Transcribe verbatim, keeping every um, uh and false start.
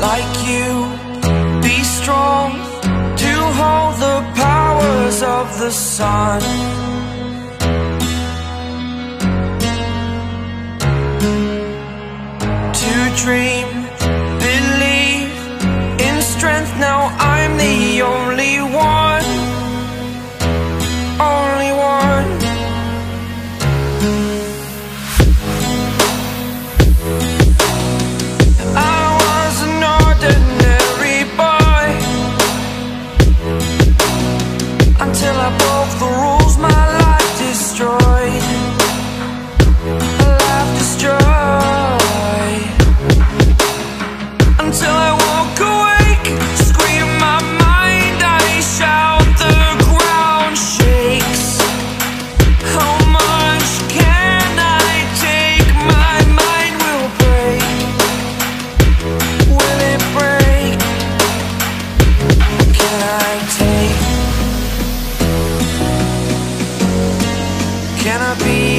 like you, be strong to hold the powers of the sun. To dream, believe in strength, now I'm the only one, only one. I was an ordinary boy until I broke the rules, my life destroyed, life destroyed. Until I walk awake, scream my mind, I shout, the ground shakes. How much can I take? My mind will break. Will it break? Can I take? Can I be